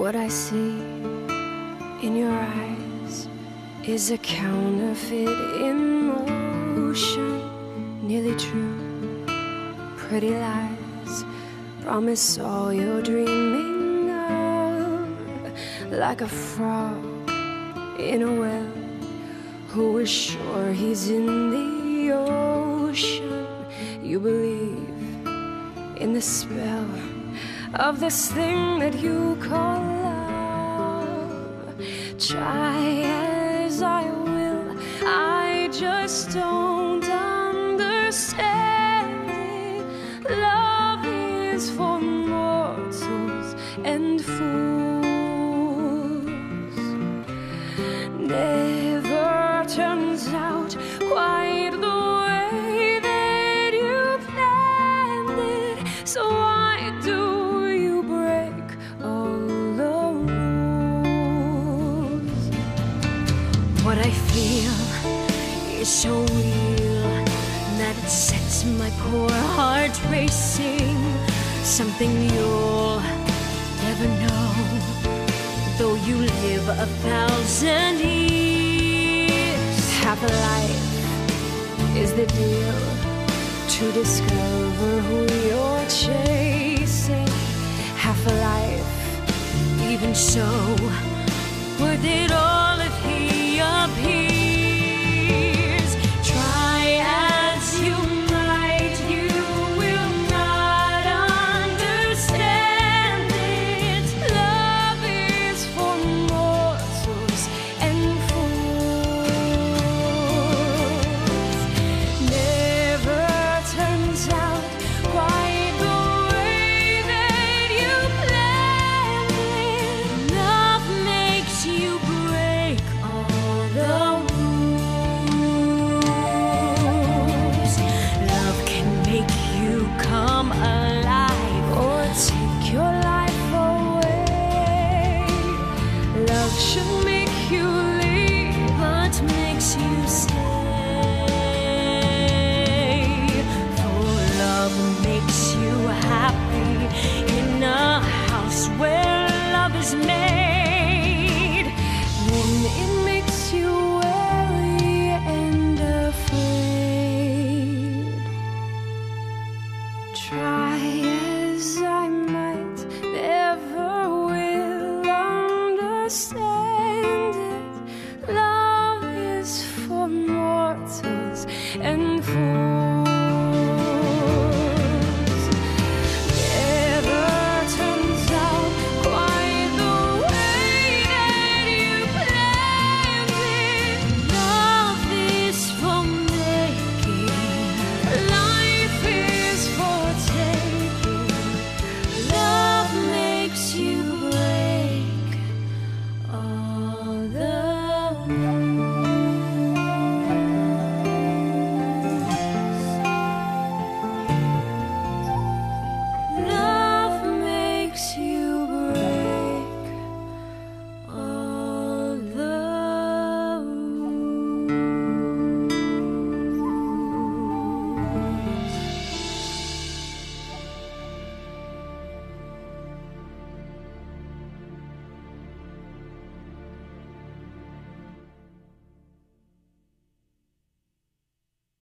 What I see in your eyes is a counterfeit emotion, nearly true, pretty lies, promise all you're dreaming of, like a frog in a well who is sure he's in the ocean. You believe in the spell of this thing that you call love. Try as I will, I just don't understand it. Love is for mortals and fools. Never turns out quite the way that you planned it. So why do you break all the rules? What I feel is so real that it sets my poor heart racing. Something you'll never know, though you live 1,000 years. Half a life is the deal to discover who you're chasing. Half a life, even so, worth it all if he appears. Try as you might, you will not understand it. Love is for mortals and fools. Never turns out quite the way that you planned it. Love makes you break all the rules. Love can make you come alive or take your life away. Love should make you leave, but makes you stay. For love makes you happy in a house where love is made. Then it makes you wary and afraid. Try